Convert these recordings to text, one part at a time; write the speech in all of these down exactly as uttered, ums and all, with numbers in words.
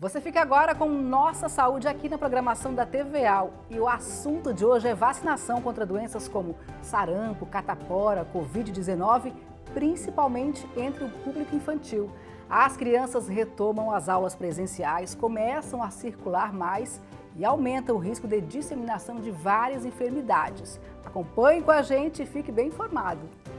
Você fica agora com Nossa Saúde aqui na programação da T V A. E o assunto de hoje é vacinação contra doenças como sarampo, catapora, covid dezenove, principalmente entre o público infantil. As crianças retomam as aulas presenciais, começam a circular mais e aumenta o risco de disseminação de várias enfermidades. Acompanhe com a gente e fique bem informado.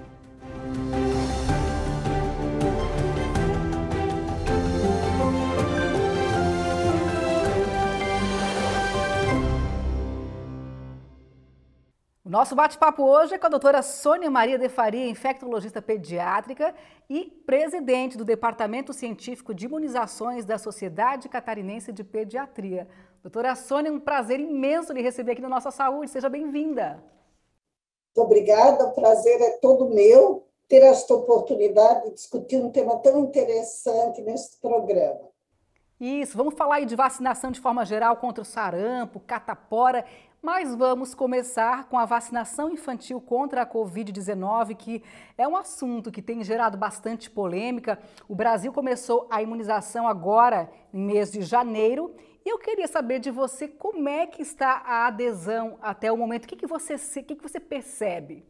O nosso bate-papo hoje é com a doutora Sônia Maria de Faria, infectologista pediátrica e presidente do Departamento Científico de Imunizações da Sociedade Catarinense de Pediatria. Doutora Sônia, é um prazer imenso lhe receber aqui no Nossa Saúde. Seja bem-vinda. Muito obrigada, o prazer é todo meu ter esta oportunidade de discutir um tema tão interessante neste programa. Isso, vamos falar aí de vacinação de forma geral contra o sarampo, catapora, mas vamos começar com a vacinação infantil contra a covid dezenove, que é um assunto que tem gerado bastante polêmica. O Brasil começou a imunização agora, em mês de janeiro, e eu queria saber de você como é que está a adesão até o momento, o que, que, você, o que, que você percebe?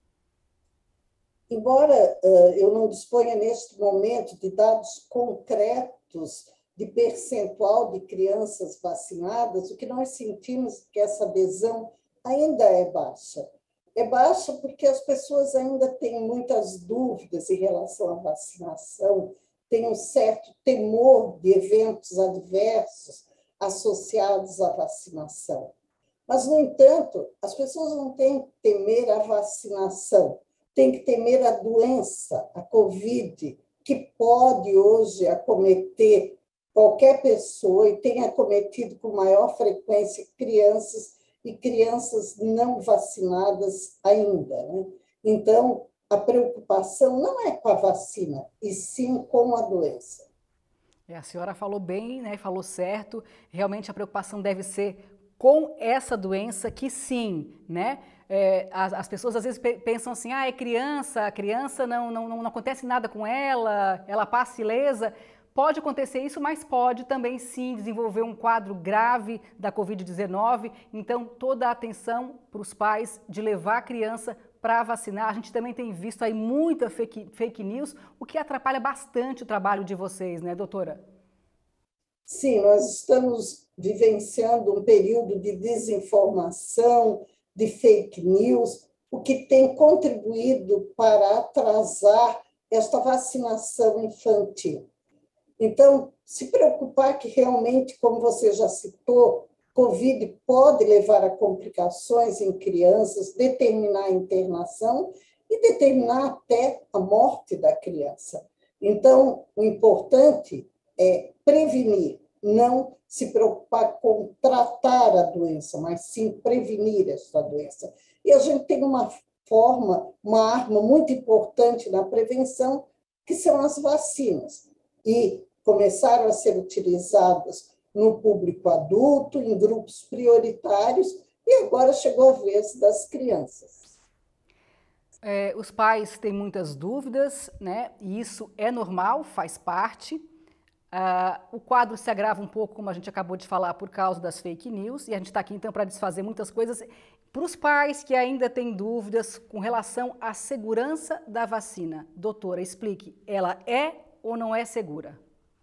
Embora uh, eu não disponha neste momento de dados concretos de percentual de crianças vacinadas, o que nós sentimos é que essa adesão ainda é baixa. É baixa porque as pessoas ainda têm muitas dúvidas em relação à vacinação, têm um certo temor de eventos adversos associados à vacinação. Mas, no entanto, as pessoas não têm que temer a vacinação, têm que temer a doença, a Covid, que pode hoje acometer qualquer pessoa e tem acometido com maior frequência crianças e crianças não vacinadas ainda, né? Então, a preocupação não é com a vacina, e sim com a doença. É, a senhora falou bem, né? Falou certo. Realmente a preocupação deve ser com essa doença, que sim, né? É, as, as pessoas às vezes pensam assim, ah, é criança, a criança não, não, não acontece nada com ela, ela passa ilesa. Pode acontecer isso, mas pode também sim desenvolver um quadro grave da covid dezenove. Então, toda a atenção para os pais de levar a criança para vacinar. A gente também tem visto aí muita fake, fake news, o que atrapalha bastante o trabalho de vocês, né, doutora? Sim, nós estamos vivenciando um período de desinformação, de fake news, o que tem contribuído para atrasar esta vacinação infantil. Então, se preocupar que realmente, como você já citou, Covid pode levar a complicações em crianças, determinar a internação e determinar até a morte da criança. Então, o importante é prevenir, não se preocupar com tratar a doença, mas sim prevenir essa doença. E a gente tem uma forma, uma arma muito importante na prevenção, que são as vacinas. E começaram a ser utilizadas no público adulto, em grupos prioritários, e agora chegou a vez das crianças. É, os pais têm muitas dúvidas, né? E isso é normal, faz parte. Ah, o quadro se agrava um pouco, como a gente acabou de falar, por causa das fake news, e a gente está aqui então para desfazer muitas coisas. Para os pais que ainda têm dúvidas com relação à segurança da vacina, doutora, explique, ela é ou não é segura?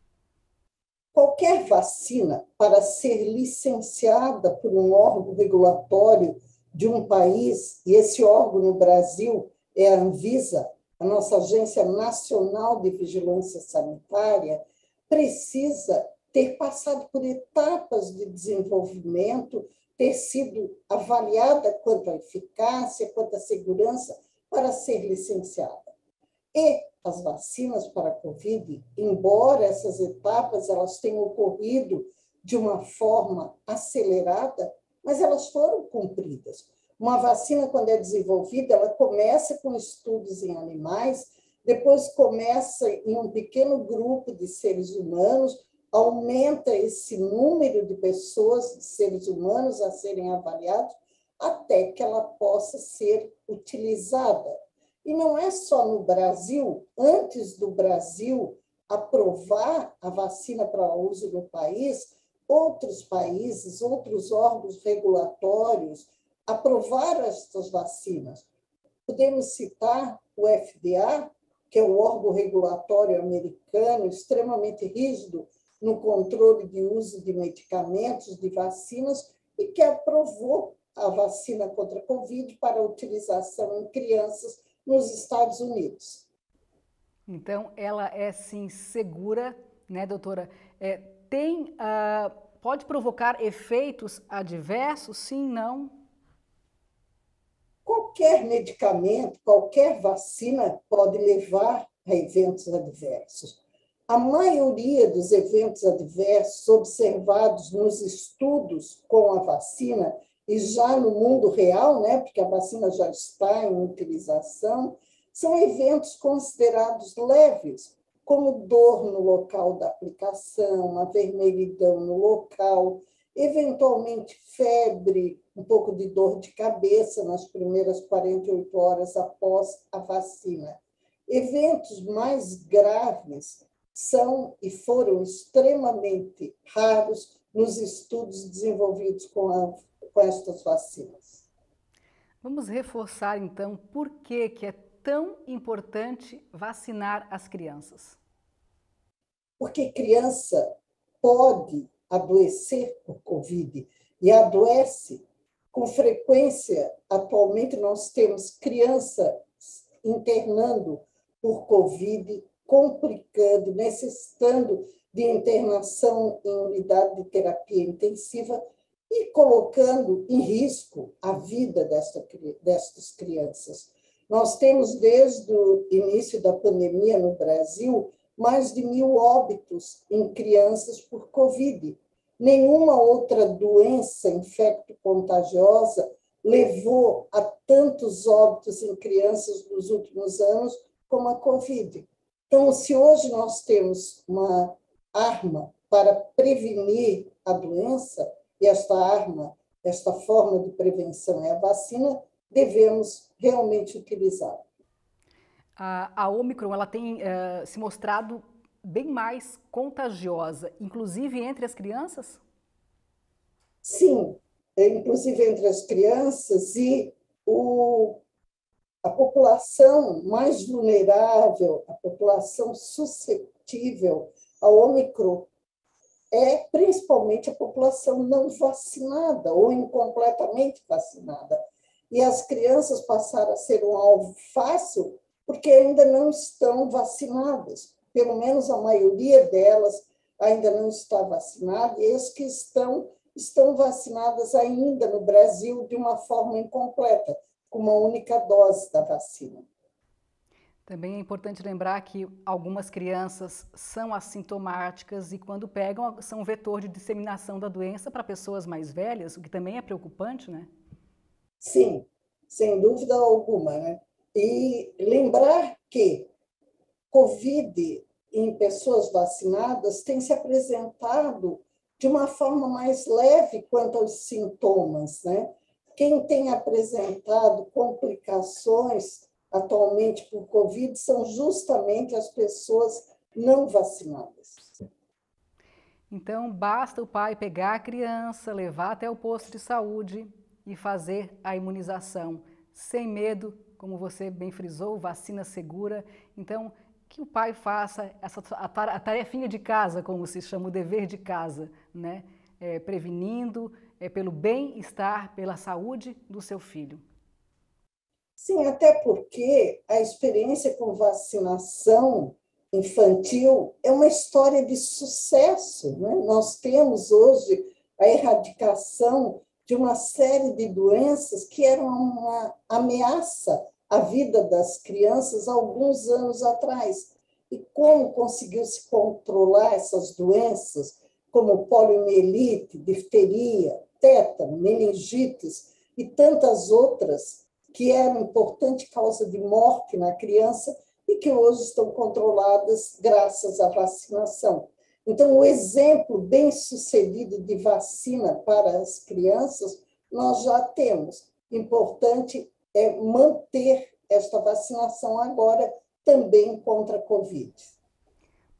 Qualquer vacina, para ser licenciada por um órgão regulatório de um país, e esse órgão no Brasil é a Anvisa, a nossa Agência Nacional de Vigilância Sanitária, precisa ter passado por etapas de desenvolvimento, ter sido avaliada quanto à eficácia, quanto à segurança, para ser licenciada. E as vacinas para a Covid, embora essas etapas elas tenham ocorrido de uma forma acelerada, mas elas foram cumpridas. Uma vacina, quando é desenvolvida, ela começa com estudos em animais, depois começa em um pequeno grupo de seres humanos, aumenta esse número de pessoas, de seres humanos a serem avaliados, até que ela possa ser utilizada. E não é só no Brasil. Antes do Brasil, aprovar a vacina para uso no país, outros países, outros órgãos regulatórios aprovaram estas vacinas. Podemos citar o F D A, que é o órgão regulatório americano extremamente rígido no controle de uso de medicamentos, de vacinas, e que aprovou a vacina contra a Covid para utilização em crianças nos Estados Unidos. Então, ela é, sim, segura, né, doutora? É, tem, uh, pode provocar efeitos adversos? Sim, não? Qualquer medicamento, qualquer vacina pode levar a eventos adversos. A maioria dos eventos adversos observados nos estudos com a vacina e já no mundo real, né, porque a vacina já está em utilização, são eventos considerados leves, como dor no local da aplicação, a vermelhidão no local, eventualmente febre, um pouco de dor de cabeça nas primeiras quarenta e oito horas após a vacina. Eventos mais graves são e foram extremamente raros nos estudos desenvolvidos com, a, com estas vacinas. Vamos reforçar, então, por que, que é tão importante vacinar as crianças? Porque criança pode adoecer por Covid e adoece com frequência. Atualmente, nós temos crianças internando por Covid, complicando, necessitando de internação em unidade de terapia intensiva e colocando em risco a vida desta, destas crianças. Nós temos, desde o início da pandemia no Brasil, mais de mil óbitos em crianças por Covid. Nenhuma outra doença infecto-contagiosa levou a tantos óbitos em crianças nos últimos anos como a Covid. Então, se hoje nós temos uma arma para prevenir a doença, e esta arma, esta forma de prevenção é a vacina, devemos realmente utilizá-la. A, a Ômicron, ela tem uh, se mostrado bem mais contagiosa, inclusive entre as crianças? Sim, inclusive entre as crianças, e o, a população mais vulnerável, a população suscetível ao Ômicron é principalmente a população não vacinada ou incompletamente vacinada. E as crianças passaram a ser um alvo fácil porque ainda não estão vacinadas. Pelo menos a maioria delas ainda não está vacinada, e as que estão, estão vacinadas ainda no Brasil de uma forma incompleta, com uma única dose da vacina. Também é importante lembrar que algumas crianças são assintomáticas e, quando pegam, são vetor de disseminação da doença para pessoas mais velhas, o que também é preocupante, né? Sim, sem dúvida alguma, né? E lembrar que Covid em pessoas vacinadas tem se apresentado de uma forma mais leve quanto aos sintomas, né? Quem tem apresentado complicações atualmente por Covid são justamente as pessoas não vacinadas. Então, basta o pai pegar a criança, levar até o posto de saúde e fazer a imunização, sem medo, como você bem frisou, vacina segura. Então, que o pai faça essa, a tarefinha de casa, como se chama, o dever de casa, né? É, prevenindo, é, pelo bem-estar, pela saúde do seu filho. Sim, até porque a experiência com vacinação infantil é uma história de sucesso, né? Nós temos hoje a erradicação de uma série de doenças que eram uma ameaça à vida das crianças há alguns anos atrás. E como conseguiu-se controlar essas doenças, como poliomielite, difteria, tétano, meningites e tantas outras, que eram importante causa de morte na criança e que hoje estão controladas graças à vacinação. Então, o exemplo bem-sucedido de vacina para as crianças nós já temos. Importante é manter esta vacinação agora também contra a Covid.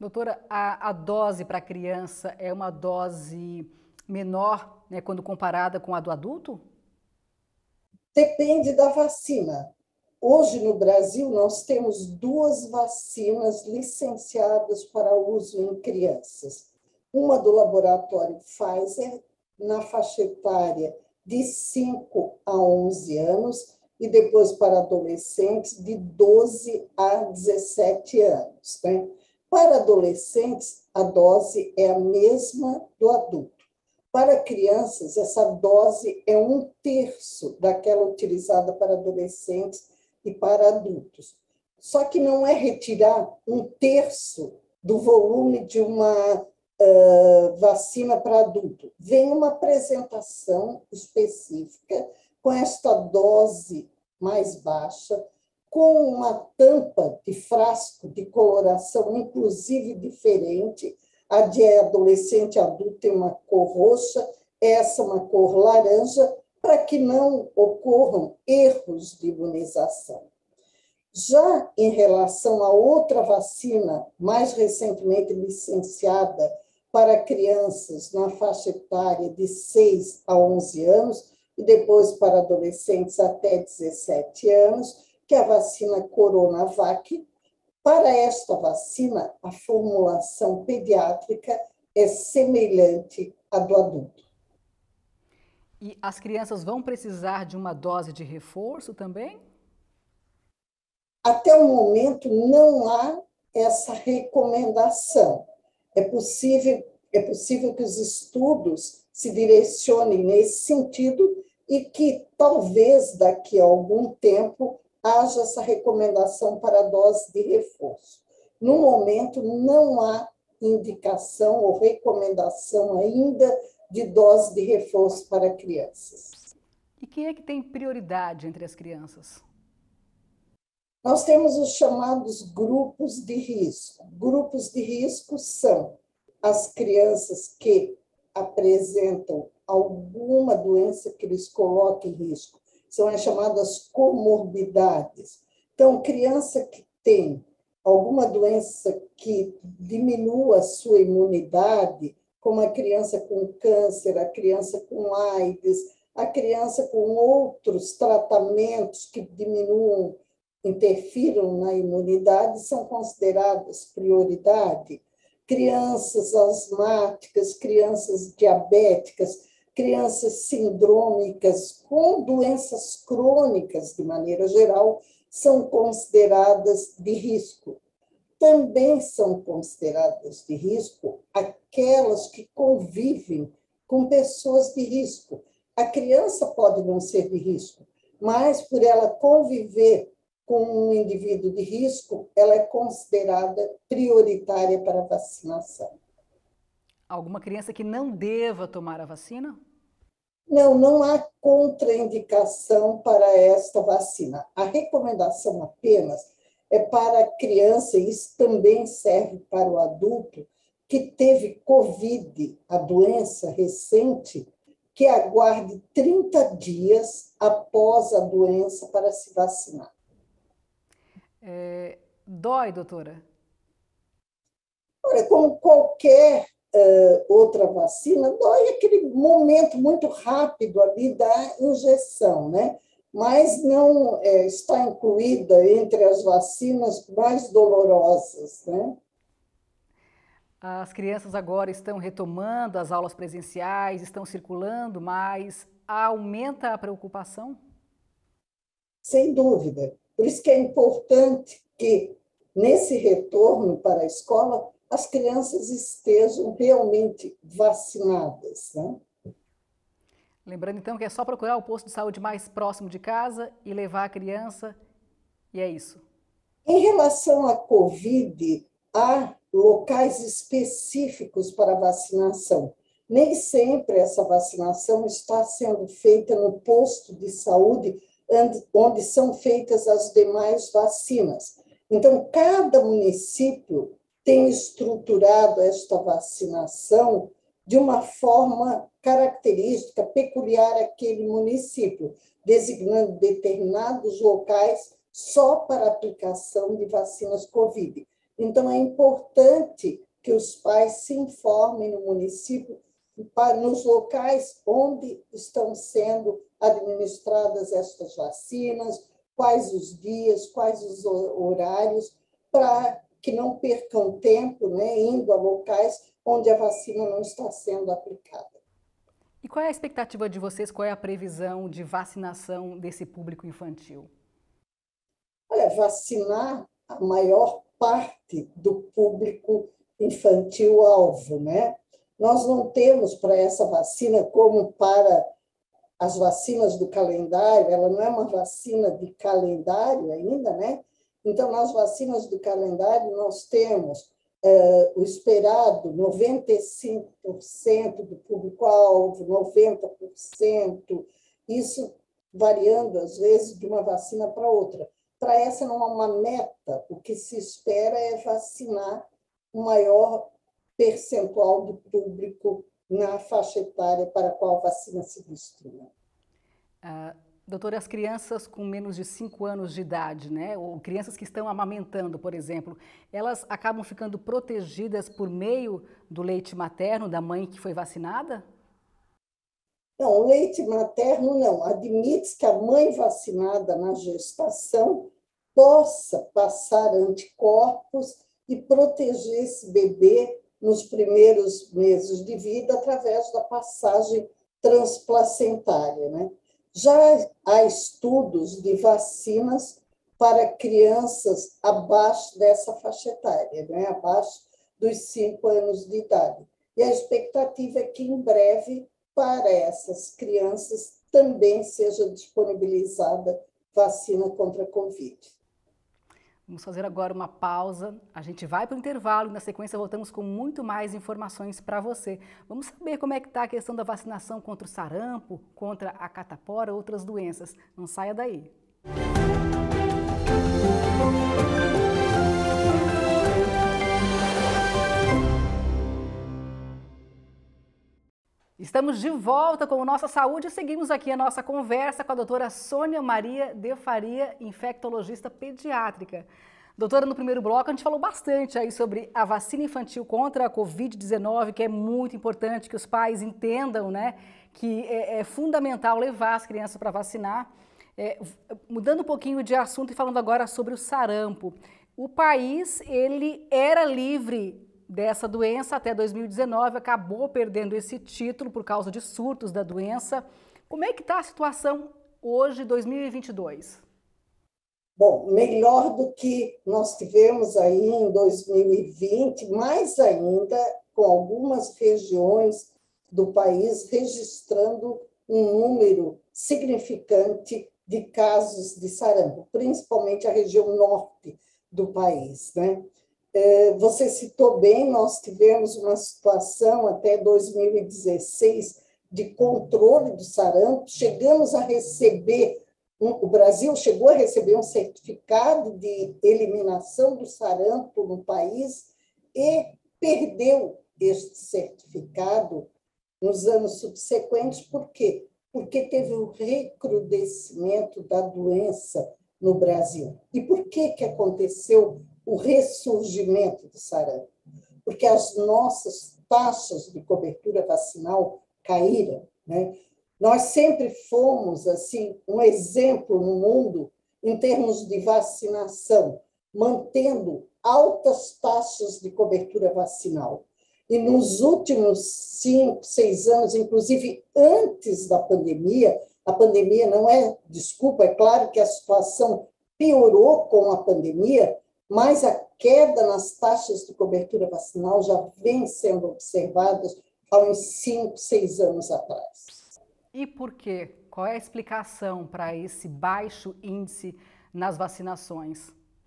Doutora, a, a dose para a criança é uma dose menor, né, quando comparada com a do adulto? Depende da vacina. Hoje, no Brasil, nós temos duas vacinas licenciadas para uso em crianças. Uma do laboratório Pfizer, na faixa etária de cinco a onze anos, e depois para adolescentes de doze a dezessete anos. Né? Para adolescentes, a dose é a mesma do adulto. Para crianças, essa dose é um terço daquela utilizada para adolescentes e para adultos. Só que não é retirar um terço do volume de uma uh, vacina para adulto. Vem uma apresentação específica com esta dose mais baixa, com uma tampa de frasco de coloração, inclusive diferente. A de adolescente e adulto tem uma cor roxa, essa uma cor laranja, para que não ocorram erros de imunização. Já em relação a outra vacina, mais recentemente licenciada para crianças na faixa etária de seis a onze anos, e depois para adolescentes até dezessete anos, que é a vacina Coronavac. Para esta vacina, a formulação pediátrica é semelhante à do adulto. E as crianças vão precisar de uma dose de reforço também? Até o momento, não há essa recomendação. É possível, é possível que os estudos se direcionem nesse sentido e que, talvez, daqui a algum tempo, haja essa recomendação para a dose de reforço. No momento, não há indicação ou recomendação ainda de dose de reforço para crianças. E quem é que tem prioridade entre as crianças? Nós temos os chamados grupos de risco. Grupos de risco são as crianças que apresentam alguma doença que lhes coloque em risco. São as chamadas comorbidades. Então, criança que tem alguma doença que diminua a sua imunidade, como a criança com câncer, a criança com AIDS, a criança com outros tratamentos que diminuam, interfiram na imunidade, são consideradas prioridade. Crianças asmáticas, crianças diabéticas, crianças sindrômicas com doenças crônicas, de maneira geral, são consideradas de risco. Também são consideradas de risco aquelas que convivem com pessoas de risco. A criança pode não ser de risco, mas por ela conviver com um indivíduo de risco, ela é considerada prioritária para a vacinação. Alguma criança que não deva tomar a vacina? Não, não há contraindicação para esta vacina. A recomendação apenas é para a criança, e isso também serve para o adulto, que teve Covid, a doença recente, que aguarde trinta dias após a doença para se vacinar. É, dói, doutora? Olha, como qualquer uh, outra vacina, dói aquele momento muito rápido ali da injeção, né? Mas não é, está incluída entre as vacinas mais dolorosas, né? As crianças agora estão retomando as aulas presenciais, estão circulando mais, aumenta a preocupação? Sem dúvida. Por isso que é importante que, nesse retorno para a escola, as crianças estejam realmente vacinadas, né? Lembrando, então, que é só procurar o posto de saúde mais próximo de casa e levar a criança, e é isso. Em relação à Covid, há locais específicos para vacinação. Nem sempre essa vacinação está sendo feita no posto de saúde onde são feitas as demais vacinas. Então, cada município tem estruturado esta vacinação de uma forma característica, peculiar àquele município, designando determinados locais só para aplicação de vacinas Covid. Então, é importante que os pais se informem no município, nos locais onde estão sendo administradas estas vacinas, quais os dias, quais os horários, para que não percam tempo, né, indo a locais onde a vacina não está sendo aplicada. E qual é a expectativa de vocês, qual é a previsão de vacinação desse público infantil? Olha, vacinar a maior parte do público infantil-alvo, né? Nós não temos para essa vacina, como para as vacinas do calendário, ela não é uma vacina de calendário ainda, né? Então, nas vacinas do calendário, nós temos eh, o esperado noventa e cinco por cento do público-alvo, noventa por cento, isso variando, às vezes, de uma vacina para outra. Para essa não é uma meta, o que se espera é vacinar o maior percentual do público na faixa etária para a qual a vacina se destina. Ah, doutora, as crianças com menos de cinco anos de idade, né, ou crianças que estão amamentando, por exemplo, elas acabam ficando protegidas por meio do leite materno da mãe que foi vacinada? Não, o leite materno não. Admite que a mãe vacinada na gestação possa passar anticorpos e proteger esse bebê nos primeiros meses de vida através da passagem transplacentária, né? Já há estudos de vacinas para crianças abaixo dessa faixa etária, né? Abaixo dos cinco anos de idade. E a expectativa é que, em breve, para essas crianças também seja disponibilizada vacina contra a Covid. Vamos fazer agora uma pausa, a gente vai para o intervalo e na sequência voltamos com muito mais informações para você. Vamos saber como é que está a questão da vacinação contra o sarampo, contra a catapora, outras doenças. Não saia daí. Estamos de volta com o Nossa Saúde e seguimos aqui a nossa conversa com a doutora Sônia Maria de Faria, infectologista pediátrica. Doutora, no primeiro bloco a gente falou bastante aí sobre a vacina infantil contra a covid dezenove, que é muito importante que os pais entendam, né, que é, é fundamental levar as crianças para vacinar. É, mudando um pouquinho de assunto e falando agora sobre o sarampo. O país, ele era livre dessa doença até dois mil e dezenove, acabou perdendo esse título por causa de surtos da doença. Como é que está a situação hoje, dois mil e vinte e dois? Bom, melhor do que nós tivemos aí em dois mil e vinte, mais ainda com algumas regiões do país registrando um número significante de casos de sarampo, principalmente a região norte do país, né? Você citou bem, nós tivemos uma situação até dois mil e dezesseis de controle do sarampo, chegamos a receber, o Brasil chegou a receber um certificado de eliminação do sarampo no país e perdeu este certificado nos anos subsequentes. Por quê? Porque teve um recrudescimento da doença no Brasil. E por que que aconteceu o ressurgimento do sarampo? Porque as nossas taxas de cobertura vacinal caíram, né? Nós sempre fomos assim um exemplo no mundo em termos de vacinação, mantendo altas taxas de cobertura vacinal. E nos últimos cinco, seis anos, inclusive antes da pandemia, a pandemia não é desculpa, é claro que a situação piorou com a pandemia, mas a queda nas taxas de cobertura vacinal já vem sendo observada há uns cinco, seis anos atrás. E por quê? Qual é a explicação para esse baixo índice nas vacinações?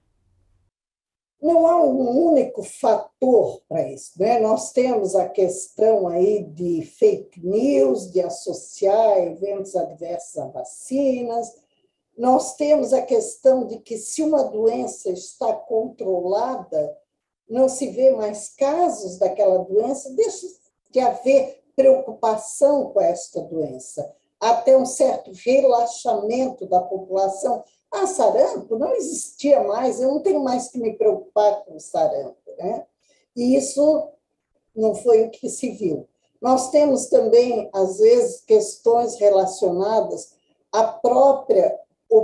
Não há um único fator para isso, né? Nós temos a questão aí de fake news, de associar eventos adversos a vacinas. Nós temos a questão de que, se uma doença está controlada, não se vê mais casos daquela doença, deixa de haver preocupação com esta doença. Até um certo relaxamento da população Ah, sarampo não existia mais, eu não tenho mais que me preocupar com o sarampo, né? E isso não foi o que se viu. Nós temos também, às vezes, questões relacionadas à própria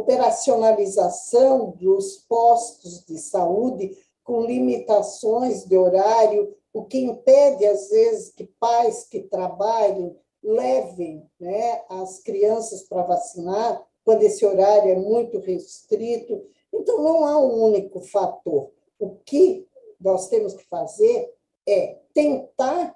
operacionalização dos postos de saúde com limitações de horário, o que impede, às vezes, que pais que trabalhem levem, né, as crianças para vacinar, quando esse horário é muito restrito. Então, não há um único fator. O que nós temos que fazer é tentar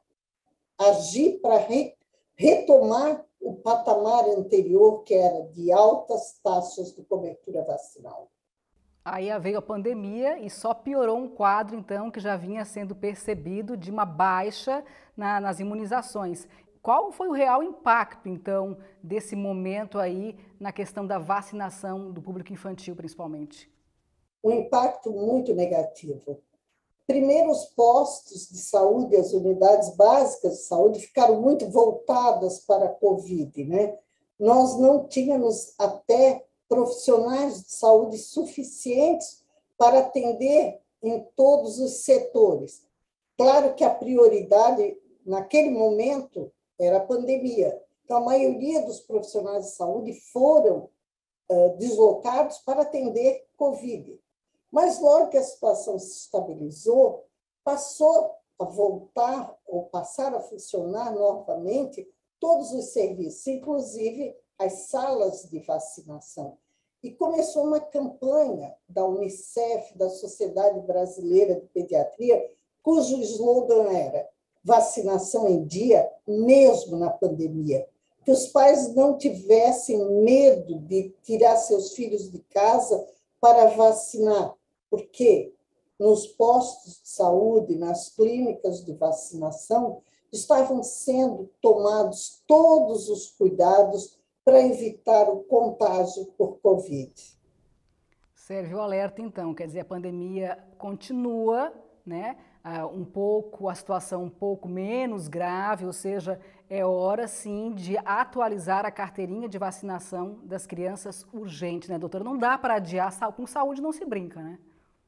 agir para re, retomar o patamar anterior, que era de altas taxas de cobertura vacinal. Aí veio a pandemia e só piorou um quadro, então, que já vinha sendo percebido de uma baixa na, nas imunizações. Qual foi o real impacto, então, desse momento aí na questão da vacinação do público infantil, principalmente? Um impacto muito negativo. Primeiro, os postos de saúde, as unidades básicas de saúde ficaram muito voltadas para a Covid, né? Nós não tínhamos até profissionais de saúde suficientes para atender em todos os setores. Claro que a prioridade, naquele momento, era a pandemia. Então, a maioria dos profissionais de saúde foram uh, deslocados para atender Covid. Mas, logo que a situação se estabilizou, passou a voltar ou passar a funcionar novamente todos os serviços, inclusive as salas de vacinação. E começou uma campanha da Unicef, da Sociedade Brasileira de Pediatria, cujo slogan era vacinação em dia, mesmo na pandemia. Que os pais não tivessem medo de tirar seus filhos de casa para vacinar, porque nos postos de saúde, nas clínicas de vacinação, estavam sendo tomados todos os cuidados para evitar o contágio por Covid. Serve o alerta, então, quer dizer, a pandemia continua, né? Uh, um pouco, a situação um pouco menos grave, ou seja, é hora, sim, de atualizar a carteirinha de vacinação das crianças urgente, né, doutora? Não dá para adiar, com saúde não se brinca, né?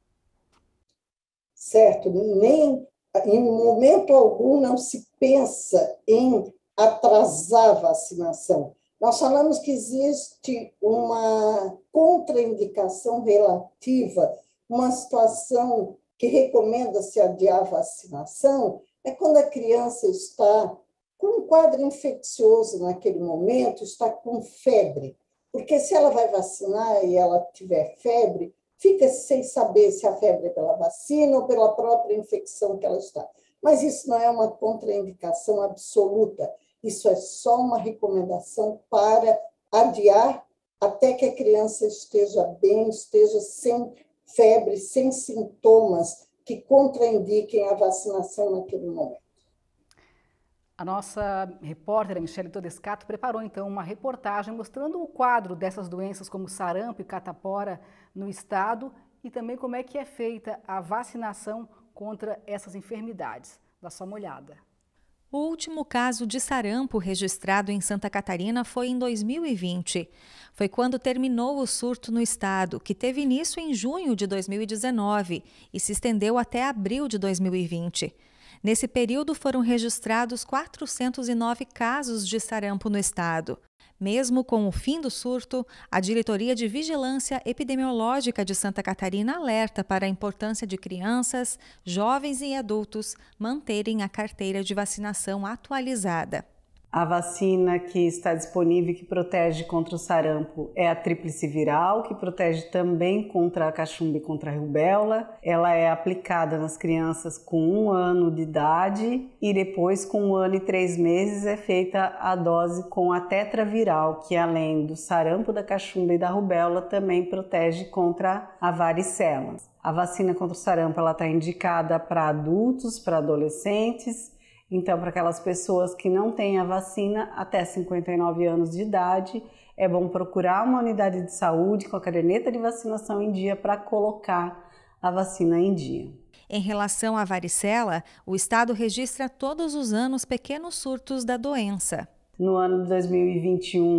Certo, nem em momento algum não se pensa em atrasar a vacinação. Nós falamos que existe uma contraindicação relativa, uma situação que recomenda-se adiar a vacinação, é quando a criança está com um quadro infeccioso naquele momento, está com febre. Porque se ela vai vacinar e ela tiver febre, fica sem saber se a febre é pela vacina ou pela própria infecção que ela está. Mas isso não é uma contraindicação absoluta. Isso é só uma recomendação para adiar até que a criança esteja bem, esteja sem febre, sem sintomas que contraindiquem a vacinação naquele momento. A nossa repórter, Michele Todescato, preparou então uma reportagem mostrando o quadro dessas doenças como sarampo e catapora no estado e também como é que é feita a vacinação contra essas enfermidades. Dá só uma olhada. O último caso de sarampo registrado em Santa Catarina foi em dois mil e vinte. Foi quando terminou o surto no estado, que teve início em junho de dois mil e dezenove e se estendeu até abril de dois mil e vinte. Nesse período foram registrados quatrocentos e nove casos de sarampo no estado. Mesmo com o fim do surto, a Diretoria de Vigilância Epidemiológica de Santa Catarina alerta para a importância de crianças, jovens e adultos manterem a carteira de vacinação atualizada. A vacina que está disponível que protege contra o sarampo é a tríplice viral, que protege também contra a cachumba e contra a rubéola. Ela é aplicada nas crianças com um ano de idade e depois, com um ano e três meses, é feita a dose com a tetraviral, que além do sarampo, da cachumba e da rubéola, também protege contra a varicela. A vacina contra o sarampo está indicada para adultos, para adolescentes. Então, para aquelas pessoas que não têm a vacina até cinquenta e nove anos de idade, é bom procurar uma unidade de saúde com a caderneta de vacinação em dia para colocar a vacina em dia. Em relação à varicela, o estado registra todos os anos pequenos surtos da doença. No ano de dois mil e vinte e um,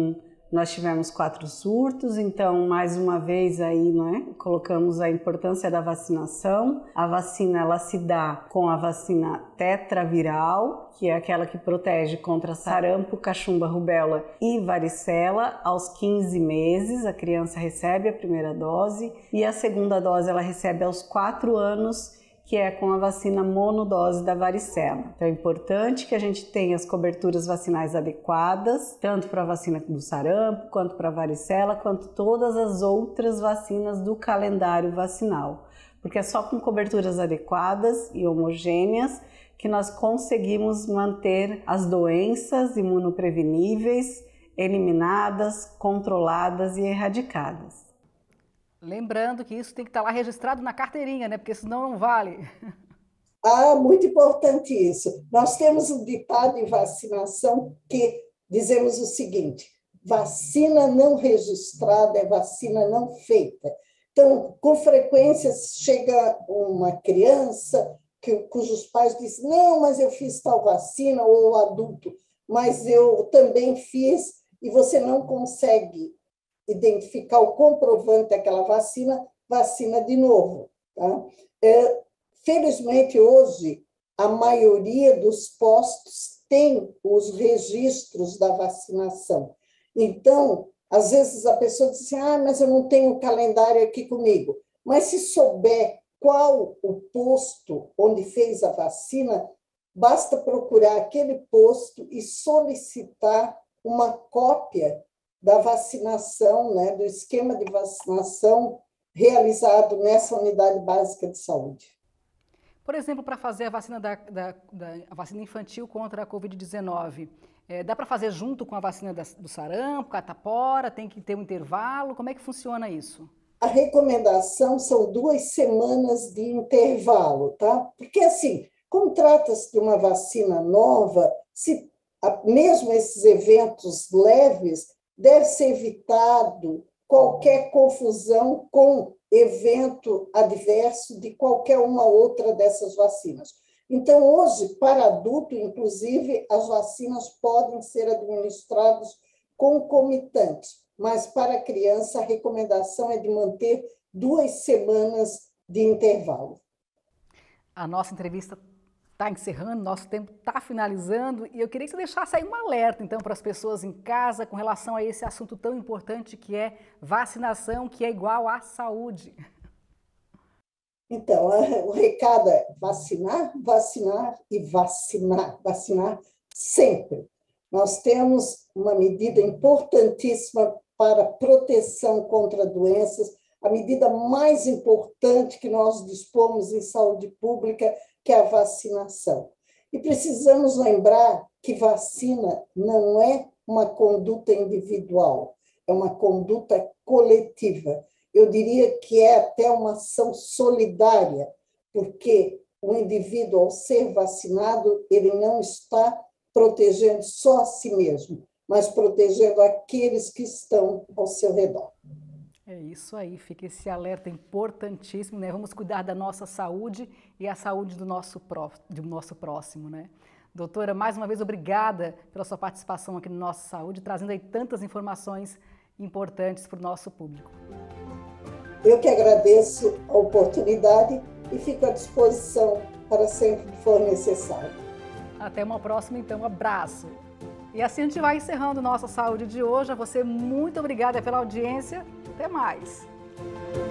Nós tivemos quatro surtos, então, mais uma vez aí, não é? Colocamos a importância da vacinação. A vacina, ela se dá com a vacina tetraviral, que é aquela que protege contra sarampo, cachumba, rubéola e varicela. Aos quinze meses, a criança recebe a primeira dose e a segunda dose ela recebe aos quatro anos, que é com a vacina monodose da varicela. Então é importante que a gente tenha as coberturas vacinais adequadas, tanto para a vacina do sarampo, quanto para a varicela, quanto todas as outras vacinas do calendário vacinal. Porque é só com coberturas adequadas e homogêneas que nós conseguimos manter as doenças imunopreveníveis eliminadas, controladas e erradicadas. Lembrando que isso tem que estar lá registrado na carteirinha, né? Porque senão não vale. Ah, muito importante isso. Nós temos um ditado em vacinação que dizemos o seguinte: vacina não registrada é vacina não feita. Então, com frequência chega uma criança que, cujos pais dizem, não, mas eu fiz tal vacina, ou o adulto, mas eu também fiz, e você não consegue identificar o comprovante daquela vacina, vacina de novo. Tá? É, felizmente, hoje, a maioria dos postos tem os registros da vacinação. Então, às vezes a pessoa diz assim, ah, mas eu não tenho o calendário aqui comigo. Mas se souber qual o posto onde fez a vacina, basta procurar aquele posto e solicitar uma cópia da vacinação, né, do esquema de vacinação realizado nessa unidade básica de saúde. Por exemplo, para fazer a vacina, da, da, da a vacina infantil contra a covid dezenove, é, dá para fazer junto com a vacina da, do sarampo, catapora, tem que ter um intervalo? Como é que funciona isso? A recomendação são duas semanas de intervalo, tá? Porque, assim, como trata-se de uma vacina nova, se, mesmo esses eventos leves, deve ser evitado qualquer confusão com evento adverso de qualquer uma outra dessas vacinas. Então, hoje, para adulto, inclusive, as vacinas podem ser administradas concomitantes, mas para criança a recomendação é de manter duas semanas de intervalo. A nossa entrevista está encerrando, nosso tempo está finalizando e eu queria que você deixasse aí um alerta, então, para as pessoas em casa com relação a esse assunto tão importante que é vacinação, que é igual à saúde. Então, o recado é vacinar, vacinar e vacinar, vacinar sempre. Nós temos uma medida importantíssima para proteção contra doenças, a medida mais importante que nós dispomos em saúde pública, que é a vacinação. E precisamos lembrar que vacina não é uma conduta individual, é uma conduta coletiva. Eu diria que é até uma ação solidária, porque o indivíduo, ao ser vacinado, ele não está protegendo só a si mesmo, mas protegendo aqueles que estão ao seu redor. É isso aí, fica esse alerta importantíssimo, né? Vamos cuidar da nossa saúde e a saúde do nosso, pró do nosso próximo, né? Doutora, mais uma vez, obrigada pela sua participação aqui no Nossa Saúde, trazendo aí tantas informações importantes para o nosso público. Eu que agradeço a oportunidade e fico à disposição para sempre que for necessário. Até uma próxima, então, um abraço. E assim a gente vai encerrando Nossa Saúde de hoje. A você, muito obrigada pela audiência. Até mais.